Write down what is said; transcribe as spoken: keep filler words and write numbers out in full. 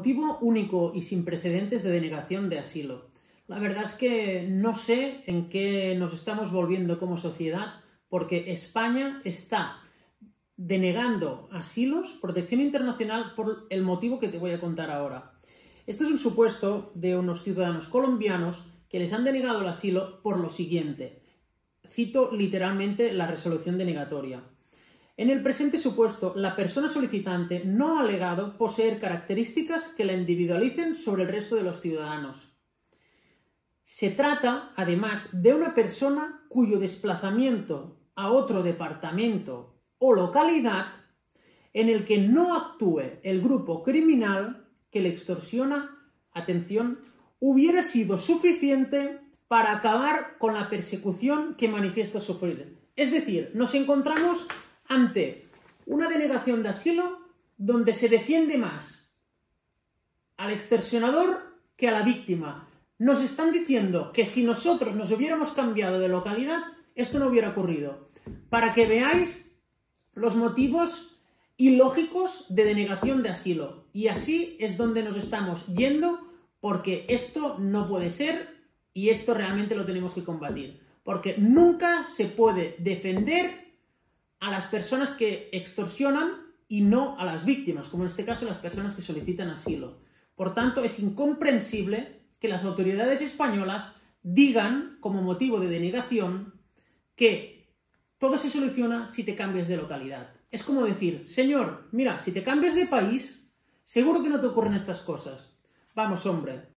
Motivo único y sin precedentes de denegación de asilo. La verdad es que no sé en qué nos estamos volviendo como sociedad, porque España está denegando asilos, protección internacional, por el motivo que te voy a contar ahora. Este es un supuesto de unos ciudadanos colombianos que les han denegado el asilo por lo siguiente. Cito literalmente la resolución denegatoria. En el presente supuesto, la persona solicitante no ha alegado poseer características que la individualicen sobre el resto de los ciudadanos. Se trata, además, de una persona cuyo desplazamiento a otro departamento o localidad en el que no actúe el grupo criminal que le extorsiona, atención, hubiera sido suficiente para acabar con la persecución que manifiesta sufrir. Es decir, nos encontramos ante una denegación de asilo donde se defiende más al extorsionador que a la víctima. Nos están diciendo que si nosotros nos hubiéramos cambiado de localidad, esto no hubiera ocurrido. Para que veáis los motivos ilógicos de denegación de asilo. Y así es donde nos estamos yendo, porque esto no puede ser y esto realmente lo tenemos que combatir. Porque nunca se puede defender a las personas que extorsionan y no a las víctimas, como en este caso las personas que solicitan asilo. Por tanto, es incomprensible que las autoridades españolas digan, como motivo de denegación, que todo se soluciona si te cambias de localidad. Es como decir, señor, mira, si te cambias de país, seguro que no te ocurren estas cosas. Vamos, hombre.